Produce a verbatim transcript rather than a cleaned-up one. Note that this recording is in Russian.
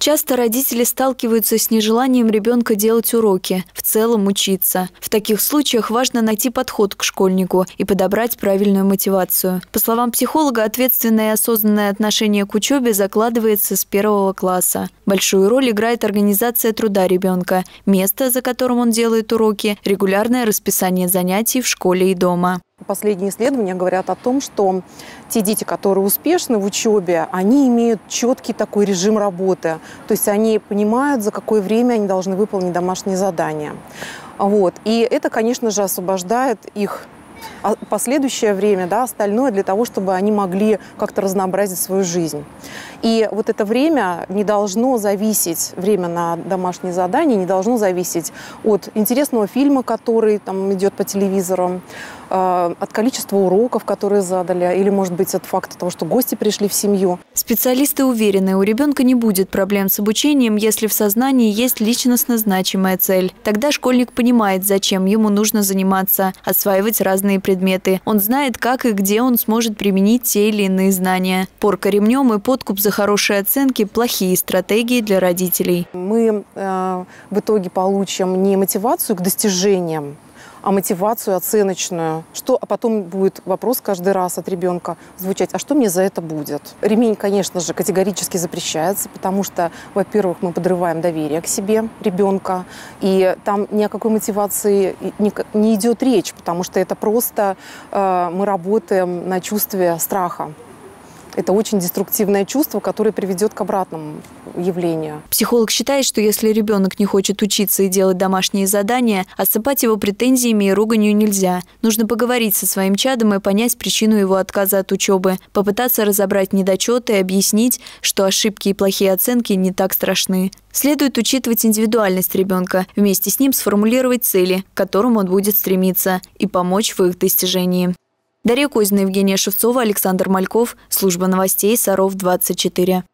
Часто родители сталкиваются с нежеланием ребенка делать уроки, в целом учиться. В таких случаях важно найти подход к школьнику и подобрать правильную мотивацию. По словам психолога, ответственное и осознанное отношение к учебе закладывается с первого класса. Большую роль играет организация труда ребенка, место, за которым он делает уроки, регулярное расписание занятий в школе и дома. Последние исследования говорят о том, что те дети, которые успешны в учебе, они имеют четкий такой режим работы. То есть они понимают, за какое время они должны выполнить домашние задания. Вот. И это, конечно же, освобождает их последующее время, да, остальное для того, чтобы они могли как-то разнообразить свою жизнь. И вот это время не должно зависеть, время на домашние задания не должно зависеть от интересного фильма, который там идет по телевизору, э, от количества уроков, которые задали, или, может быть, от факта того, что гости пришли в семью. Специалисты уверены, у ребенка не будет проблем с обучением, если в сознании есть личностно значимая цель. Тогда школьник понимает, зачем ему нужно заниматься, осваивать разные предметы. Он знает, как и где он сможет применить те или иные знания. Порка ремнем и подкуп за хорошие оценки – плохие стратегии для родителей. Мы э, в итоге получим не мотивацию к достижениям, а мотивацию оценочную. Что, а потом будет вопрос каждый раз от ребенка звучать: а что мне за это будет? Ремень, конечно же, категорически запрещается, потому что, во-первых, мы подрываем доверие к себе ребенка, и там ни о какой мотивации не, не идет речь, потому что это просто э, мы работаем на чувстве страха. Это очень деструктивное чувство, которое приведет к обратному явлению. Психолог считает, что если ребенок не хочет учиться и делать домашние задания, осыпать его претензиями и руганью нельзя. Нужно поговорить со своим чадом и понять причину его отказа от учебы, попытаться разобрать недочеты и объяснить, что ошибки и плохие оценки не так страшны. Следует учитывать индивидуальность ребенка, вместе с ним сформулировать цели, к которым он будет стремиться, и помочь в их достижении. Дарья Козина, Евгения Шевцова, Александр Мальков. Служба новостей Саров двадцать четыре.